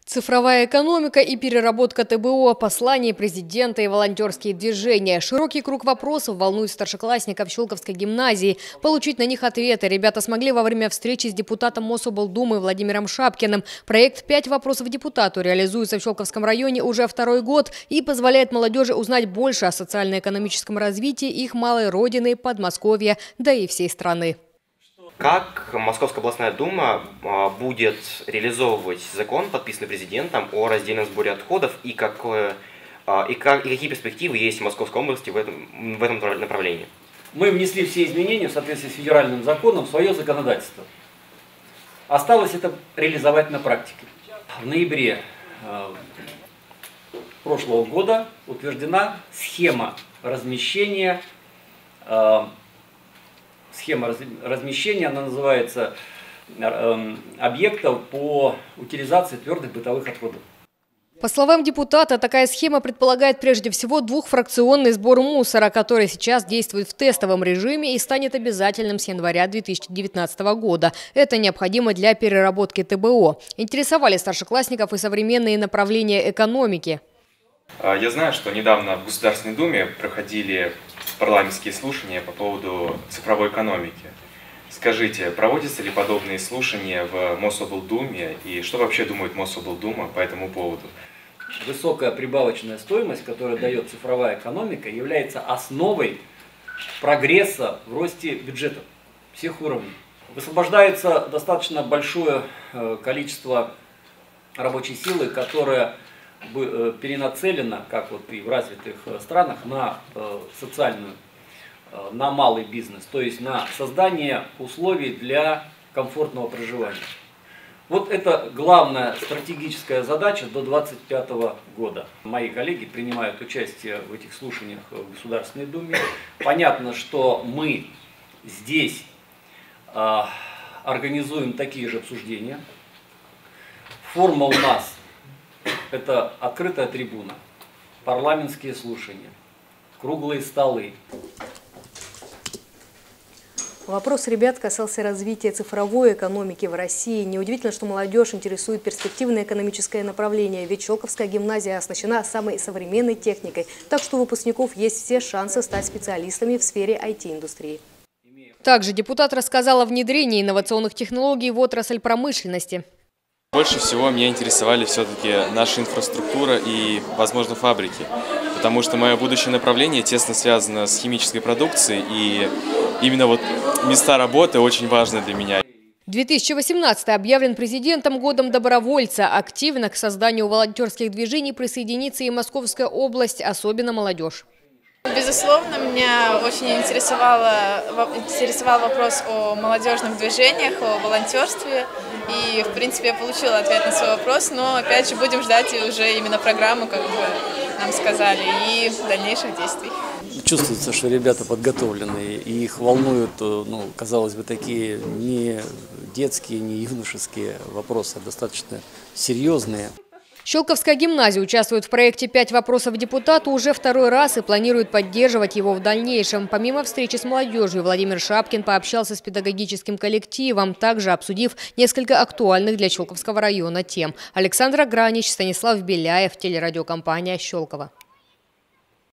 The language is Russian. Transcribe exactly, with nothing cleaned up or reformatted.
Цифровая экономика и переработка тэ бэ о, послание президента и волонтерские движения. Широкий круг вопросов волнует старшеклассников Щелковской гимназии. Получить на них ответы ребята смогли во время встречи с депутатом Мособлдумы Владимиром Шапкиным. Проект «Пять вопросов депутату» реализуется в Щелковском районе уже второй год и позволяет молодежи узнать больше о социально-экономическом развитии их малой родины, Подмосковья, да и всей страны. Как Московская областная дума будет реализовывать закон, подписанный президентом, о раздельном сборе отходов, и, какое, и, как, и какие перспективы есть в Московской области в этом, в этом направлении? Мы внесли все изменения в соответствии с федеральным законом в свое законодательство. Осталось это реализовать на практике. В ноябре прошлого года утверждена схема размещения Схема размещения, она называется э, объектов по утилизации твердых бытовых отходов. По словам депутата, такая схема предполагает прежде всего двухфракционный сбор мусора, который сейчас действует в тестовом режиме и станет обязательным с января две тысячи девятнадцатого года. Это необходимо для переработки тэ бэ о. Интересовали старшеклассников и современные направления экономики. Я знаю, что недавно в Государственной Думе проходили парламентские слушания по поводу цифровой экономики. Скажите, проводятся ли подобные слушания в Мособлдуме и что вообще думает Мособлдума по этому поводу? Высокая прибавочная стоимость, которую дает цифровая экономика, является основой прогресса в росте бюджетов всех уровней. Высвобождается достаточно большое количество рабочей силы, которая перенацелена, как вот и в развитых странах, на социальную, на малый бизнес, то есть на создание условий для комфортного проживания. Вот это главная стратегическая задача до две тысячи двадцать пятого года. Мои коллеги принимают участие в этих слушаниях в Государственной Думе. Понятно, что мы здесь э, организуем такие же обсуждения. Форма у нас — это открытая трибуна, парламентские слушания, круглые столы. Вопрос ребят касался развития цифровой экономики в России. Неудивительно, что молодежь интересует перспективное экономическое направление, ведь Щелковская гимназия оснащена самой современной техникой, так что у выпускников есть все шансы стать специалистами в сфере ай ти-индустрии. Также депутат рассказал о внедрении инновационных технологий в отрасль промышленности. Больше всего меня интересовали все-таки наша инфраструктура и, возможно, фабрики, потому что мое будущее направление тесно связано с химической продукцией, и именно вот места работы очень важны для меня. две тысячи восемнадцатый объявлен президентом годом добровольца. Активно к созданию волонтерских движений присоединится и Московская область, особенно молодежь. Безусловно, меня очень интересовало, интересовал вопрос о молодежных движениях, о волонтерстве. И, в принципе, я получила ответ на свой вопрос, но, опять же, будем ждать уже именно программу, как бы нам сказали, и дальнейших действий. Чувствуется, что ребята подготовленные, и их волнуют, ну, казалось бы, такие не детские, не юношеские вопросы, а достаточно серьезные. Щелковская гимназия участвует в проекте «Пять вопросов депутату» уже второй раз и планирует поддерживать его в дальнейшем. Помимо встречи с молодежью, Владимир Шапкин пообщался с педагогическим коллективом, также обсудив несколько актуальных для Щелковского района тем. Александра Гранич, Станислав Беляев, телерадиокомпания «Щелково».